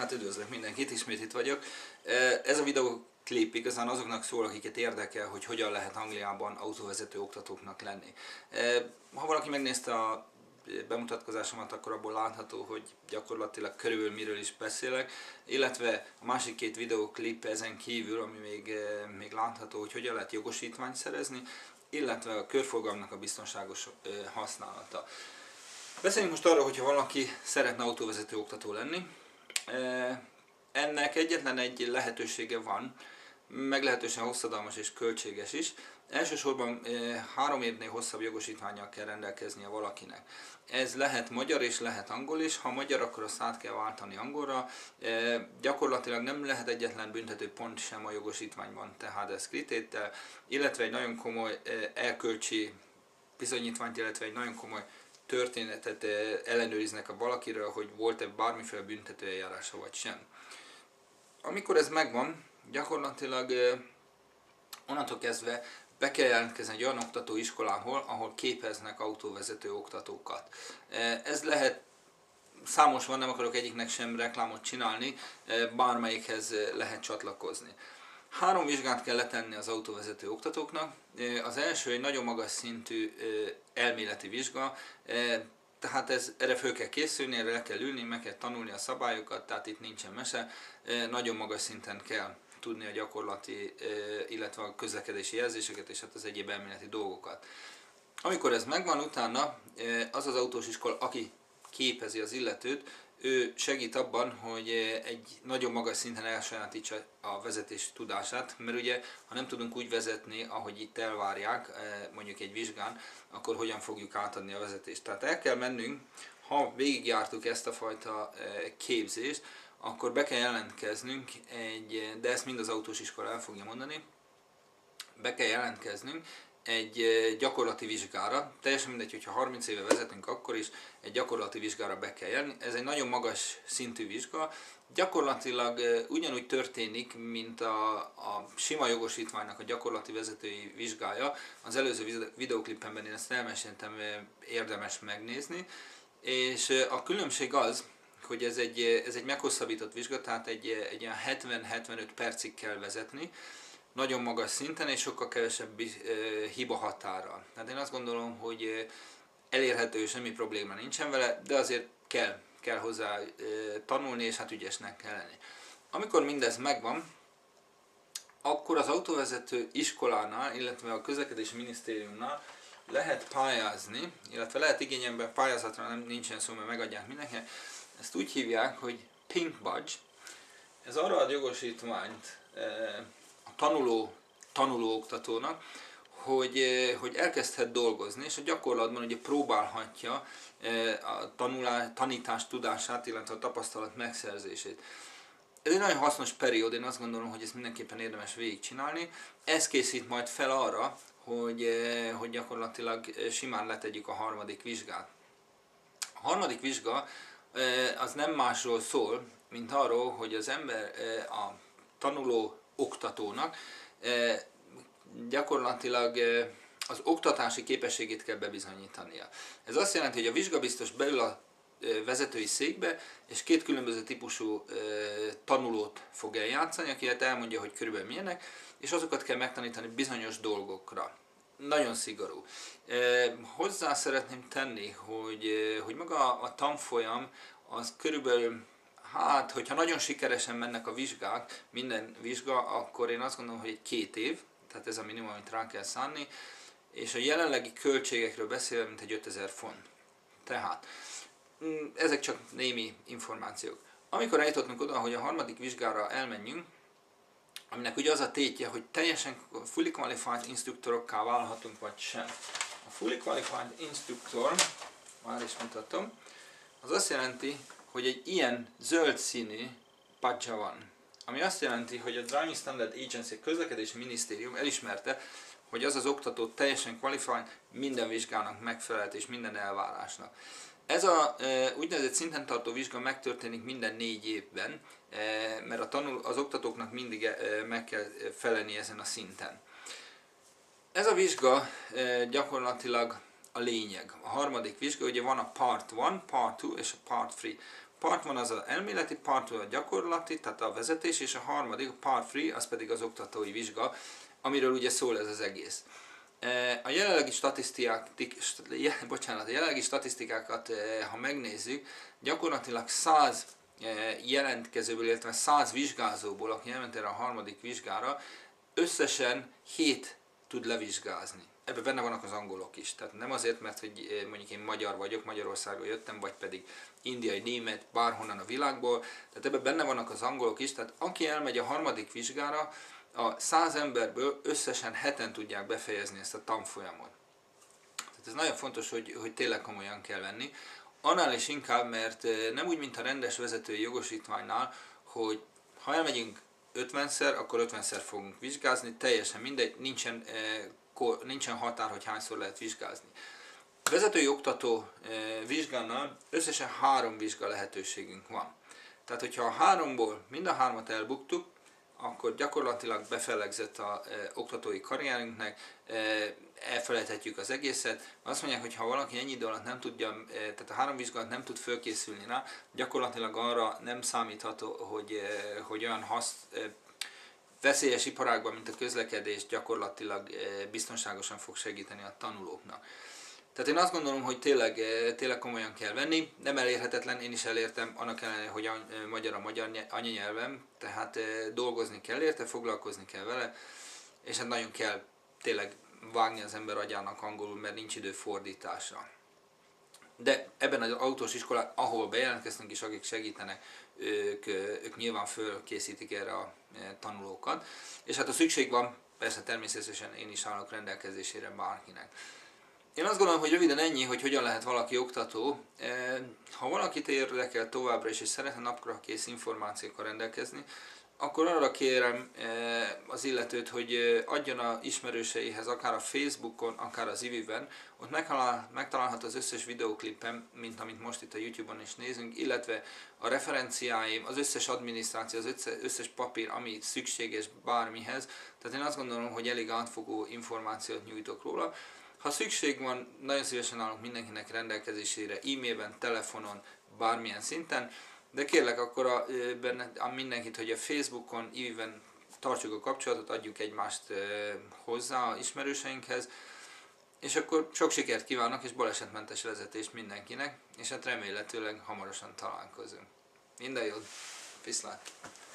Hát üdvözlök mindenkit, ismét itt vagyok. Ez a videóklip igazán azoknak szól, akiket érdekel, hogy hogyan lehet Angliában autóvezető oktatóknak lenni. Ha valaki megnézte a bemutatkozásomat, akkor abból látható, hogy gyakorlatilag körülbelül miről is beszélek, illetve a másik két videóklip ezen kívül, ami még látható, hogy hogyan lehet jogosítványt szerezni, illetve a körforgalomnak a biztonságos használata. Beszéljünk most arról, hogyha valaki szeretne autóvezető oktató lenni. Ennek egyetlen egy lehetősége van, meglehetősen hosszadalmas és költséges is. Elsősorban 3 évnél hosszabb jogosítvánnyal kell rendelkeznie valakinek. Ez lehet magyar és lehet angol is, ha magyar, akkor azt át kell váltani angolra. Gyakorlatilag nem lehet egyetlen büntető pont sem a jogosítványban, tehát ez kritétel, illetve egy nagyon komoly erkölcsi bizonyítványt, illetve egy nagyon komoly történetet ellenőriznek a valakiről, hogy volt-e bármiféle büntetőeljárása vagy sem. Amikor ez megvan, gyakorlatilag onnantól kezdve be kell jelentkezni egy olyan oktatóiskolához, ahol képeznek autóvezető oktatókat. Ez lehet, számos van, nem akarok egyiknek sem reklámot csinálni, bármelyikhez lehet csatlakozni. 3 vizsgát kell letenni az autóvezető oktatóknak. Az első egy nagyon magas szintű elméleti vizsga, tehát erre föl kell készülni, erre le kell ülni, meg kell tanulni a szabályokat, tehát itt nincsen mese. Nagyon magas szinten kell tudni a gyakorlati, illetve a közlekedési jelzéseket és hát az egyéb elméleti dolgokat. Amikor ez megvan, utána az az autós iskola, aki képezi az illetőt, ő segít abban, hogy egy nagyon magas szinten elsajátítsa a vezetés tudását, mert ugye, ha nem tudunk úgy vezetni, ahogy itt elvárják, mondjuk egy vizsgán, akkor hogyan fogjuk átadni a vezetést. Tehát el kell mennünk, ha végigjártuk ezt a fajta képzést, akkor be kell jelentkeznünk de ezt mind az autós iskola el fogja mondani, be kell jelentkeznünk egy gyakorlati vizsgára, teljesen mindegy, hogyha 30 éve vezetünk, akkor is egy gyakorlati vizsgára be kell jelni. Ez egy nagyon magas szintű vizsga, gyakorlatilag ugyanúgy történik, mint a sima jogosítványnak a gyakorlati vezetői vizsgája. Az előző videóklipemben én ezt elmeséltem, érdemes megnézni, és a különbség az, hogy ez egy meghosszabbított vizsga, tehát egy ilyen 70-75 percig kell vezetni, nagyon magas szinten és sokkal kevesebb hiba határral. Tehát én azt gondolom, hogy elérhető, semmi probléma nincsen vele, de azért kell hozzá tanulni, és hát ügyesnek kell lenni. Amikor mindez megvan, akkor az autóvezető iskolánál, illetve a közlekedési minisztériumnál lehet pályázni, illetve lehet igényemben pályázatra, nincsen szó, mert megadják mindenkinek. Ezt úgy hívják, hogy Pink Badge. Ez arra ad jogosítványt tanuló oktatónak, hogy elkezdhet dolgozni, és a gyakorlatban ugye próbálhatja a tanítás tudását, illetve a tapasztalat megszerzését. Ez egy nagyon hasznos periód, én azt gondolom, hogy ezt mindenképpen érdemes végigcsinálni. Ez készít majd fel arra, hogy gyakorlatilag simán letegyük a 3. vizsgát. A 3. vizsga az nem másról szól, mint arról, hogy az ember a tanuló oktatónak gyakorlatilag az oktatási képességét kell bebizonyítania. Ez azt jelenti, hogy a vizsgabiztos beül a vezetői székbe, és 2 különböző típusú tanulót fog eljátszani, aki elmondja, hogy körülbelül milyenek, és azokat kell megtanítani bizonyos dolgokra. Nagyon szigorú. Hozzá szeretném tenni, hogy maga a tanfolyam az körülbelül, hát, hogyha nagyon sikeresen mennek a vizsgák, minden vizsga, akkor én azt gondolom, hogy egy 2 év, tehát ez a minimum, amit rá kell szánni, és a jelenlegi költségekről beszélve, mint egy 5000 font. Tehát, ezek csak némi információk. Amikor eljutottunk oda, hogy a 3. vizsgára elmenjünk, aminek ugye az a tétje, hogy teljesen fully qualified instruktorokká válhatunk, vagy sem. A fully qualified instruktor, már is mutatom, az azt jelenti, hogy egy ilyen zöld színű badge van. Ami azt jelenti, hogy a Driving Standard Agency, a közlekedési minisztérium elismerte, hogy az az oktató teljesen qualified, minden vizsgának megfelelt és minden elvárásnak. Ez a úgynevezett szinten tartó vizsga megtörténik minden 4 évben, mert az oktatóknak mindig meg kell felelni ezen a szinten. Ez a vizsga gyakorlatilag a lényeg. A 3. vizsga, ugye van a Part 1, Part 2 és a Part 3. part van az az elméleti, part a gyakorlati, tehát a vezetés, és a harmadik, a part 3, az pedig az oktatói vizsga, amiről ugye szól ez az egész. A jelenlegi statisztikákat, ha megnézzük, gyakorlatilag 100 jelentkezőből, illetve 100 vizsgázóból, aki elment erre a harmadik vizsgára, összesen 7 tud levizsgázni. Ebben benne vannak az angolok is. Tehát nem azért, mert hogy mondjuk én magyar vagyok, Magyarországról jöttem, vagy pedig indiai, német, bárhonnan a világból. Tehát ebben benne vannak az angolok is. Tehát aki elmegy a harmadik vizsgára, a 100 emberből összesen 7-en tudják befejezni ezt a tanfolyamot. Tehát ez nagyon fontos, hogy tényleg komolyan kell venni. Annál is inkább, mert nem úgy, mint a rendes vezetői jogosítványnál, hogy ha elmegyünk 50-szer, akkor 50-szer fogunk vizsgázni, teljesen mindegy, nincsen határ, hogy hányszor lehet vizsgázni. Vezetői oktató vizsgánál összesen 3 vizsga lehetőségünk van. Tehát, hogyha a 3-ból mind a 3-at elbuktuk, akkor gyakorlatilag befellegzett a oktatói karrierünknek, elfelejthetjük az egészet. Azt mondják, hogy ha valaki ennyi idő alatt nem tudja, tehát a 3 vizsgálat nem tud fölkészülni rá, gyakorlatilag arra nem számítható, hogy olyan veszélyes iparágban, mint a közlekedés, gyakorlatilag biztonságosan fog segíteni a tanulóknak. Tehát én azt gondolom, hogy tényleg komolyan kell venni, nem elérhetetlen, én is elértem, annak ellenére, hogy magyar a magyar anyanyelvem, tehát dolgozni kell érte, foglalkozni kell vele, és hát nagyon kell tényleg vágni az ember agyának angolul, mert nincs idő fordításra. De ebben az autós iskolán, ahol bejelentkeztünk is, akik segítenek, ők nyilván fölkészítik erre a tanulókat, és hát a szükség van, persze természetesen én is állok rendelkezésére bárkinek. Én azt gondolom, hogy röviden ennyi, hogy hogyan lehet valaki oktató. Ha valakit érdekel továbbra is, és szeretne napra kész információkkal rendelkezni, akkor arra kérem az illetőt, hogy adjon a ismerőseihez, akár a Facebookon, akár az IVI-ben, ott megtalálhat az összes videóklipem, mint amit most itt a YouTube-on is nézünk, illetve a referenciáim, az összes adminisztráció, az összes papír, ami szükséges bármihez. Tehát én azt gondolom, hogy elég átfogó információt nyújtok róla. Ha szükség van, nagyon szívesen állok mindenkinek rendelkezésére, e-mailben, telefonon, bármilyen szinten, de kérlek akkor mindenkit, hogy a Facebookon, IVI-ben tartsuk a kapcsolatot, adjuk egymást hozzá a ismerőseinkhez, és akkor sok sikert kívánok és balesetmentes vezetést mindenkinek, és hát remélhetőleg hamarosan találkozunk. Minden jót, viszlát!